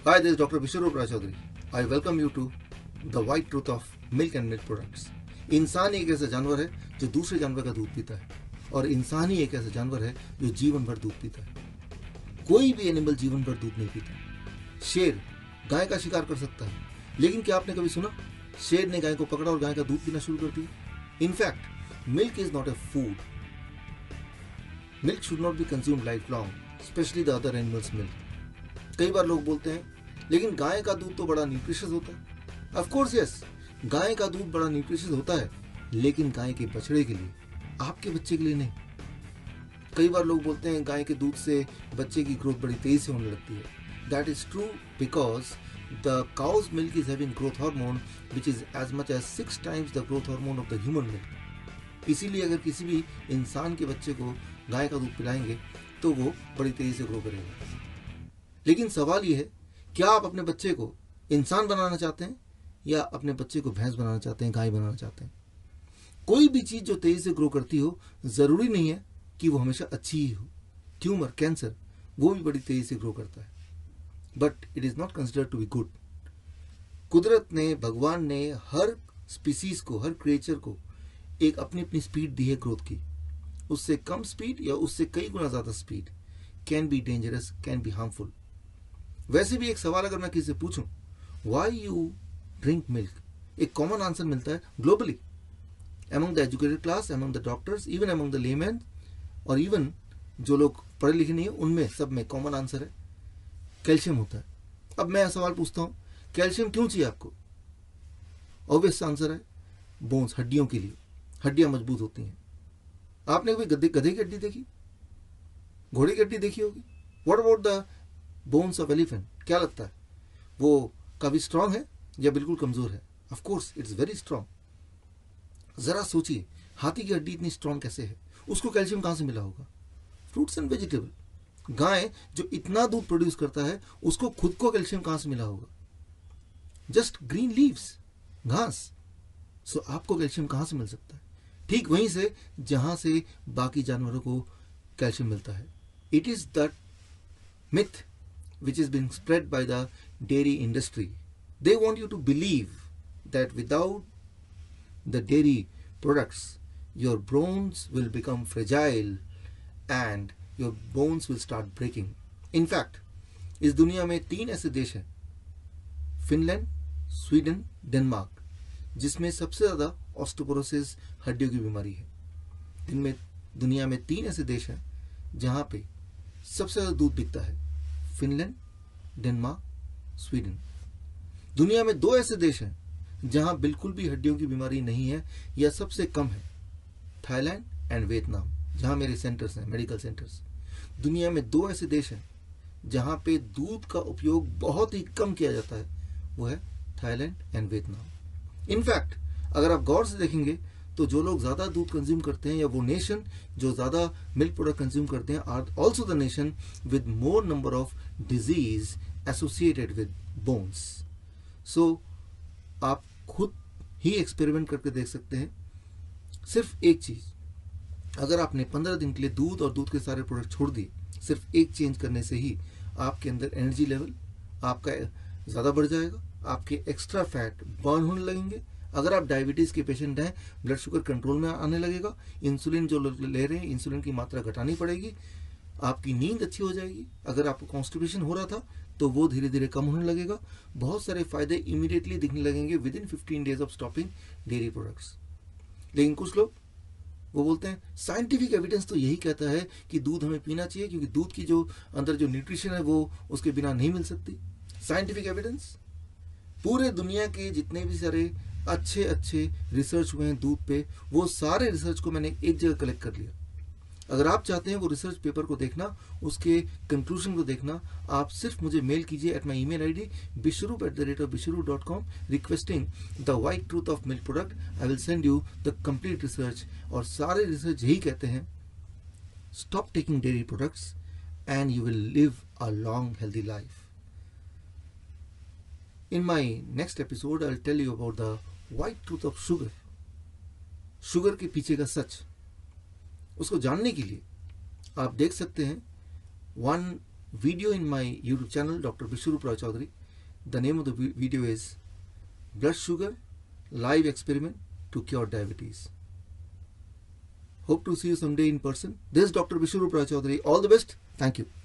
Hi, this is Dr. Biswaroop Choudhary. I welcome you to the white truth of milk and milk products. इंसान एक ऐसा जानवर है जो दूसरे जानवर का दूध पीता है, और इंसान ही एक ऐसा जानवर है जो जीवन भर दूध पीता है। कोई भी एनिमल जीवन भर दूध नहीं पीता। शेर गाय का शिकार कर सकता है, लेकिन क्या आपने कभी सुना शेर ने गाय को पकड़ा और गाय का दूध पीना शुरू कर दिया? In fact milk is not a food. Milk should not be consumed life long, specially the other animals milk. कई बार लोग बोलते हैं लेकिन गाय का दूध तो बड़ा न्यूट्रिशियस होता है. ऑफ कोर्स यस, गाय का दूध बड़ा न्यूट्रिशियस होता है, लेकिन गाय के बछड़े के लिए, आपके बच्चे के लिए नहीं. कई बार लोग बोलते हैं गाय के दूध से बच्चे की ग्रोथ बड़ी तेजी से होने लगती है. That is true because the cows milk is having growth hormone which is as much as 6 times the growth hormone of the human milk. इसीलिए अगर किसी भी इंसान के बच्चे को गाय का दूध पिलाएंगे तो वो बड़ी तेजी से ग्रो करेगा. लेकिन सवाल ये है, क्या आप अपने बच्चे को इंसान बनाना चाहते हैं या अपने बच्चे को भैंस बनाना चाहते हैं, गाय बनाना चाहते हैं? कोई भी चीज जो तेजी से ग्रो करती हो जरूरी नहीं है कि वो हमेशा अच्छी ही हो. ट्यूमर, कैंसर, वो भी बड़ी तेजी से ग्रो करता है, but it is not considered to be good. कुदरत ने, भगवान ने हर स्पीसीज को, हर क्रिएचर को एक अपनी अपनी स्पीड दी है ग्रोथ की. उससे कम स्पीड या उससे कई गुना ज्यादा speed can be dangerous, can be harmful. वैसे भी एक सवाल अगर मैं किसी से पूछूं, व्हाई यू ड्रिंक मिल्क, एक कॉमन आंसर मिलता है globally, among the educated class, among the doctors, even among the layman, और इवन जो लोग पढ़े लिखे नहीं है उनमें सब में कॉमन आंसर है कैल्शियम होता है. अब मैं सवाल पूछता हूं, कैल्शियम क्यों चाहिए आपको? ऑब्वियस आंसर है बोन्स, हड्डियों के लिए. हड्डियां मजबूत होती हैं. आपने कभी गधे की हड्डी देखी, घोड़े की हड्डी देखी होगी? What about the bones of elephant? क्या लगता है वो काफी स्ट्रांग है या बिल्कुल कमजोर है? Of course it's very strong. जरा सोचिए, हाथी की हड्डी इतनी स्ट्रांग कैसे है? उसको कैल्शियम कहां से मिला होगा? Fruits and vegetable. गाय जो इतना दूध प्रोड्यूस करता है उसको खुद को कैल्शियम कहां से मिला होगा? जस्ट ग्रीन लीव्स, घास. सो आपको कैल्शियम कहां से मिल सकता है? ठीक वहीं से जहां से बाकी जानवरों को कैल्शियम मिलता है. It is that myth which is being spread by the dairy industry. They want you to believe that without the dairy products your bones will become fragile and your bones will start breaking. In fact, इस दुनिया में 3 ऐसे देश हैं, Finland, Sweden, Denmark, जिसमें सबसे ज्यादा osteoporosis, हड्डियों की बीमारी है. इनमें दुनिया में 3 ऐसे देश हैं जहां पे सबसे ज्यादा दूध बिकता है, फिनलैंड, डेनमार्क, स्वीडन. दुनिया में 2 ऐसे देश हैं जहां बिल्कुल भी हड्डियों की बीमारी नहीं है या सबसे कम है, थाईलैंड एंड वियतनाम, जहां मेरे सेंटर्स हैं, मेडिकल सेंटर्स. दुनिया में 2 ऐसे देश हैं जहां पे दूध का उपयोग बहुत ही कम किया जाता है, वो है थाईलैंड एंड वियतनाम. इनफैक्ट अगर आप गौर से देखेंगे तो जो लोग ज्यादा दूध कंज्यूम करते हैं या वो नेशन जो ज्यादा मिल्क प्रोडक्ट कंज्यूम करते हैं are also the nation with more number of disease associated with bones. So आप खुद ही एक्सपेरिमेंट करके देख सकते हैं. सिर्फ एक चीज, अगर आपने 15 दिन के लिए दूध और दूध के सारे प्रोडक्ट छोड़ दिए, सिर्फ एक चेंज करने से ही आपके अंदर एनर्जी लेवल आपका ज्यादा बढ़ जाएगा, आपके एक्स्ट्रा फैट बर्न होने लगेंगे. अगर आप डायबिटीज के पेशेंट हैं, ब्लड शुगर कंट्रोल में आने लगेगा. इंसुलिन जो ले रहे हैं, इंसुलिन की मात्रा घटानी पड़ेगी. आपकी नींद अच्छी हो जाएगी. अगर आपको कॉन्स्टिपेशन हो रहा था तो वो धीरे धीरे कम होने लगेगा. बहुत सारे फायदे इमीडिएटली दिखने लगेंगे within 15 days of stopping dairy products. लेकिन कुछ लोग वो बोलते हैं साइंटिफिक एविडेंस तो यही कहता है कि दूध हमें पीना चाहिए क्योंकि दूध की जो अंदर जो न्यूट्रिशन है वो उसके बिना नहीं मिल सकती. साइंटिफिक एविडेंस, पूरे दुनिया के जितने भी सारे अच्छे अच्छे रिसर्च हुए हैं दूध पे, वो सारे रिसर्च को मैंने एक जगह कलेक्ट कर लिया. अगर आप चाहते हैं वो रिसर्च पेपर को देखना, उसके कंक्लूजन को देखना, आप सिर्फ मुझे मेल कीजिए at my email ID biswaroop@biswaroop.com requesting the white truth of milk product. I will send you the complete research. और सारे रिसर्च यही कहते हैं, stop taking dairy products and you will live a long healthy life. In my next episode, I'll tell you about the white truth of sugar. Sugar के पीछे का सच. उसको जानने के लिए आप देख सकते हैं 1 video in my YouTube channel, Dr. Biswaroop Choudhary. The name of the video is Blood Sugar Live Experiment to Cure Diabetes. Hope to see you someday in person. This is Dr. Biswaroop Choudhary. All the best. Thank you.